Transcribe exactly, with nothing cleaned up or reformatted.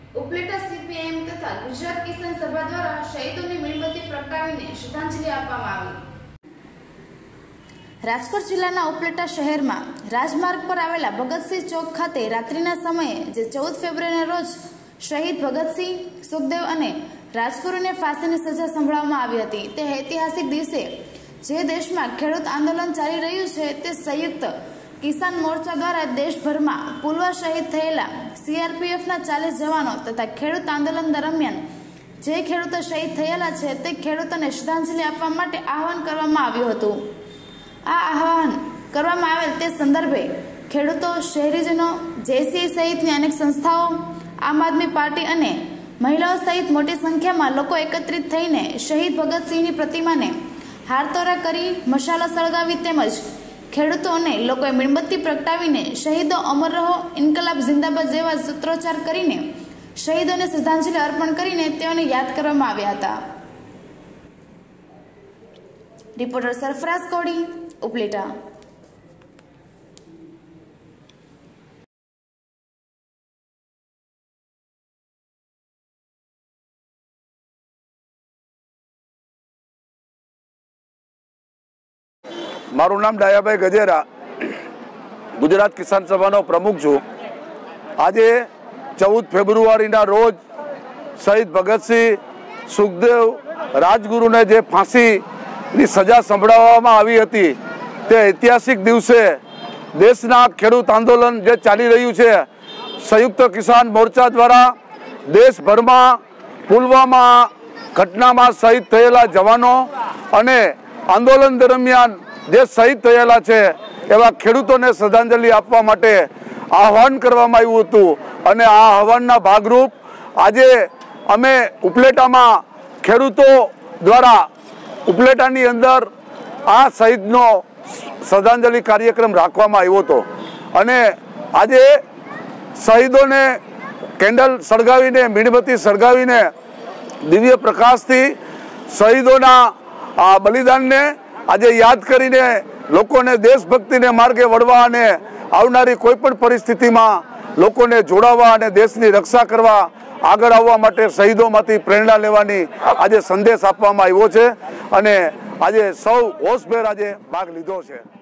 Upleta CPM તથા ગુજરાત કિસાન સભા દ્વારા શહીદોની મીણબત્તી પ્રગટાવીને શ્રદ્ધાંજલિ આપવામાં આવી। રાજકોટ જિલ્લાના ઉપલેટા શહેરમાં રાજમાર્ગ પર આવેલા ભગતસિંહ ચોક ખાતે રાત્રિના સમયે જે ચૌદ ફેબ્રુઆરીના રોજ શહીદ ભગતસિંહ, સુખદેવ અને રાજગુરુને ફાંસીની સજા સંભળાવવામાં આવી હતી। તે ઐતિહાસિક દિવસે જે દેશમાં ખેડૂત આંદોલન ચાલી રહ્યું છે તે સંયુક્ત કિસાન મોરચા દ્વારા દેશભરમાં પુલવા શહીદ થયેલા સીઆરપીએફના ચાલીસ જવાનો તથા ખેડૂત આંદોલન દરમિયાન જે ખેડૂતો શહીદ થયેલા છે તે ખેડૂતોને શ્રદ્ધાંજલિ આપવા માટે આહવાન કરવામાં આવ્યું હતું। આ આહવાન કરવામાં આવેલ તે સંદર્ભે ખેડૂતો, શહેરીજનો, જેસી સહિતની અનેક સંસ્થાઓ, આમ આદમી પાર્ટી અને મહિલાઓ સહિત મોટી સંખ્યામાં લોકો એકત્રિત થઈને શહીદ ભગતસિંહની પ્રતિમાને હારતોરા કરી મશાલો સળગાવી તેમજ ખેડૂતો અને લોકોએ મીણબત્તી પ્રગટાવીને શહીદો અમર રહો, ઇન્કલાબ જિંદાબાદ જેવા સૂત્રોચ્ચાર કરીને શહીદોને શ્રદ્ધાંજલિ અર્પણ કરીને તેઓને યાદ કરવામાં આવ્યા હતા। રિપોર્ટર સરફરાઝ કોડી, ઉપલેટા। મારું નામ ડાયાભાઈ ગજેરા, ગુજરાત કિસાન સભાનો પ્રમુખ છું। આજે ચૌદ ફેબ્રુઆરીના રોજ શહીદ ભગતસિંહ, સુખદેવ, રાજગુરુને જે ફાંસીની સજા સંભળાવવામાં આવી હતી તે ઐતિહાસિક દિવસે દેશના ખેડૂત આંદોલન જે ચાલી રહ્યું છે, સંયુક્ત કિસાન મોરચા દ્વારા દેશભરમાં પુલવામા ઘટનામાં શહીદ થયેલા જવાનો અને આંદોલન દરમિયાન જે શહીદ થયેલા છે એવા ખેડૂતોને શ્રદ્ધાંજલિ આપવા માટે આહવાન કરવામાં આવ્યું હતું અને આ આહવાનના ભાગરૂપ આજે અમે ઉપલેટામાં ખેડૂતો દ્વારા ઉપલેટાની અંદર આ શહીદનો શ્રદ્ધાંજલિ કાર્યક્રમ રાખવામાં આવ્યો હતો અને આજે શહીદોને કેન્ડલ સળગાવીને, મીણબત્તી સળગાવીને દિવ્ય પ્રકાશથી શહીદોના આ બલિદાનને આજે યાદ કરીને લોકોને દેશભક્તિને માર્ગે વળવા અને આવનારી કોઈ પણ પરિસ્થિતિમાં લોકોને જોડાવા અને દેશની રક્ષા કરવા આગળ આવવા માટે શહીદોમાંથી પ્રેરણા લેવાની આજે સંદેશ આપવામાં આવ્યો છે અને આજે સૌ હોશભેર આજે ભાગ લીધો છે।